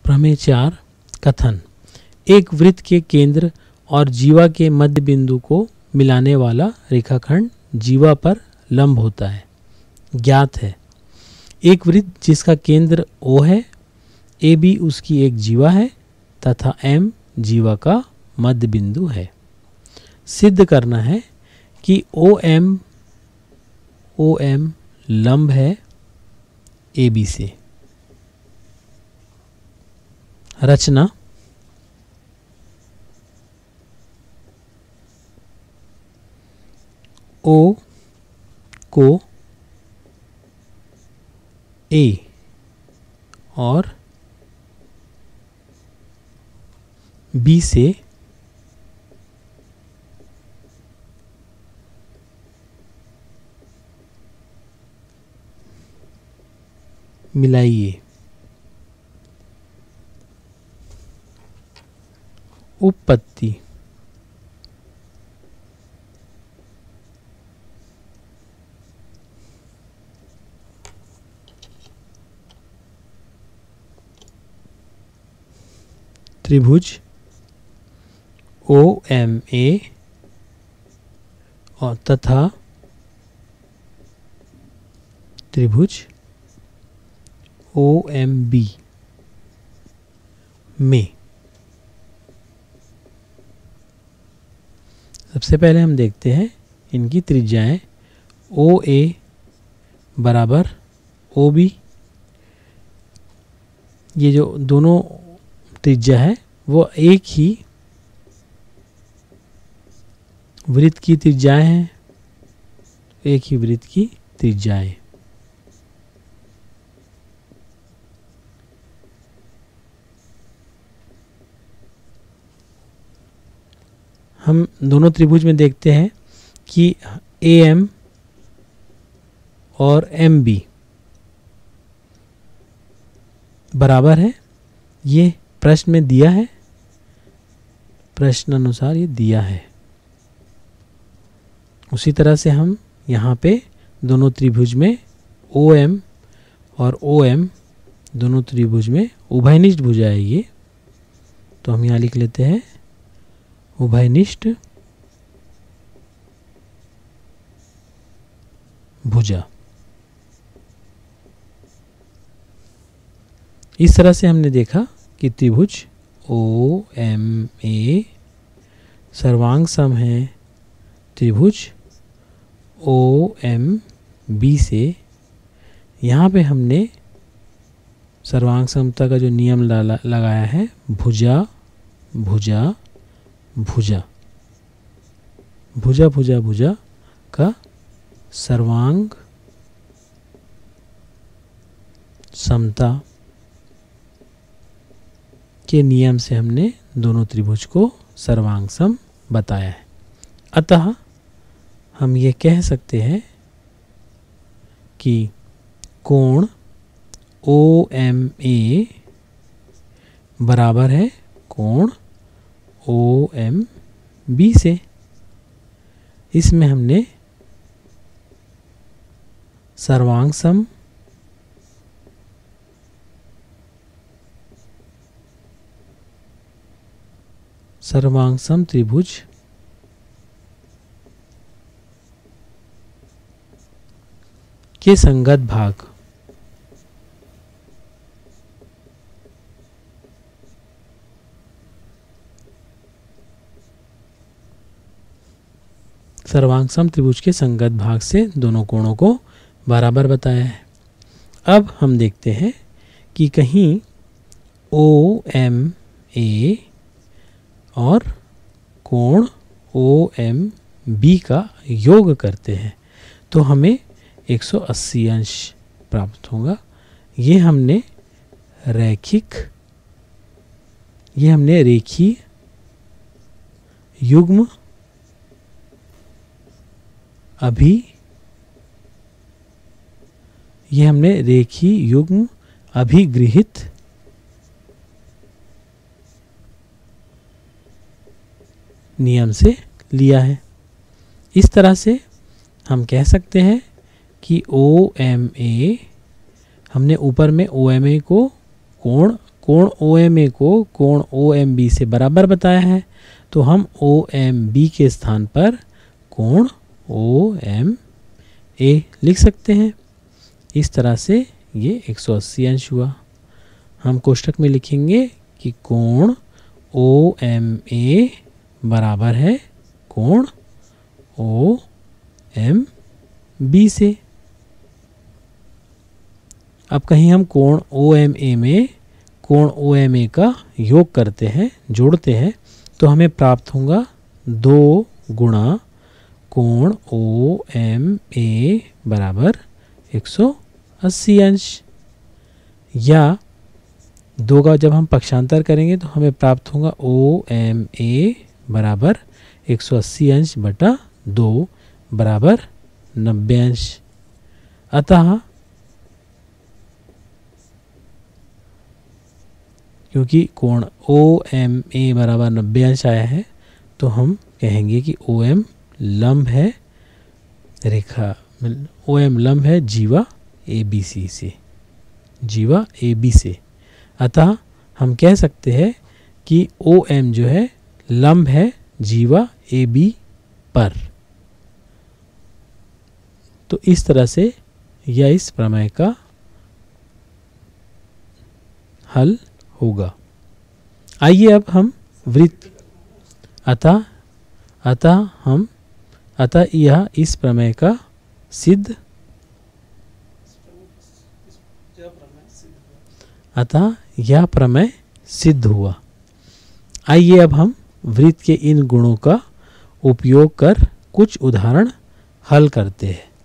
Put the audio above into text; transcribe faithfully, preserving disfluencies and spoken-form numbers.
प्रमेय चार कथन। एक वृत्त के केंद्र और जीवा के मध्य बिंदु को मिलाने वाला रेखाखंड जीवा पर लंब होता है। ज्ञात है एक वृत्त जिसका केंद्र O है, ए बी उसकी एक जीवा है तथा M जीवा का मध्य बिंदु है। सिद्ध करना है कि O M O M लंब है ए बी से। रचना। O को A और B से मिलाइए। उपपत्ति। त्रिभुज O M A और तथा त्रिभुज O M B में सबसे पहले हम देखते हैं इनकी त्रिज्याएं। O A बराबर O B, ये जो दोनों त्रिज्या है वो एक ही वृत्त की त्रिज्याएं हैं, एक ही वृत्त की त्रिज्याएं। हम दोनों त्रिभुज में देखते हैं कि A M और M B बराबर है। ये प्रश्न में दिया है, प्रश्न अनुसार ये दिया है। उसी तरह से हम यहाँ पे दोनों त्रिभुज में O M और O M दोनों त्रिभुज में उभयनिष्ठ भुजा है ये, तो हम यहाँ लिख लेते हैं उभयनिष्ठ भुजा। इस तरह से हमने देखा कि त्रिभुज O M A सर्वांग सम है त्रिभुज O M B से। यहाँ पे हमने सर्वांग समता का जो नियम लगाया है, भुजा भुजा भुजा भुजा भुजा भुजा का सर्वांग समता के नियम से हमने दोनों त्रिभुज को सर्वांग सम बताया है। अतः हम ये कह सकते हैं कि कोण O M A बराबर है कोण O M B से। इसमें हमने सर्वांग सम सर्वांग सम त्रिभुज के संगत भाग सर्वांग सम त्रिभुज के संगत भाग से दोनों कोणों को बराबर बताया है। अब हम देखते हैं कि कहीं O M A और कोण O M B का योग करते हैं तो हमें एक सौ अस्सी अंश प्राप्त होगा। ये हमने रैखिक ये हमने रेखीय युग्म अभी ये हमने रेखीय युग्म अभिगृहित नियम से लिया है। इस तरह से हम कह सकते हैं कि O M A हमने ऊपर में O M A को कोण कोण ओ एम ए को कोण ओ एम बी से बराबर बताया है, तो हम ओ एम बी के स्थान पर कोण ओ एम ए लिख सकते हैं। इस तरह से ये एक सौ अस्सी अंश हुआ। हम कोष्टक में लिखेंगे कि कोण ओ एम ए बराबर है कोण ओ एम बी से। अब कहीं हम कोण ओ एम ए में कोण ओ एम ए का योग करते हैं, जोड़ते हैं, तो हमें प्राप्त होगा दो गुणा कोण ओ एम ए बराबर एक सौ अस्सी अंश। या दो का जब हम पक्षांतर करेंगे तो हमें प्राप्त होगा ओ एम ए बराबर एक सौ अस्सी अंश बटा दो बराबर नब्बे अंश। अतः क्योंकि कोण ओ एम ए बराबर नब्बे अंश आया है, तो हम कहेंगे कि ओ एम लंब है रेखा ओ एम लंब है जीवा ए बी सी से, जीवा ए बी से। अतः हम कह सकते हैं कि ओ एम जो है लंब है जीवा ए बी पर। तो इस तरह से यह इस प्रमेय का हल होगा। आइए अब हम वृत्त अतः अतः हम अतः यह इस प्रमेय का सिद्ध अतः यह प्रमेय सिद्ध हुआ। आइए अब हम वृत्त के इन गुणों का उपयोग कर कुछ उदाहरण हल करते हैं।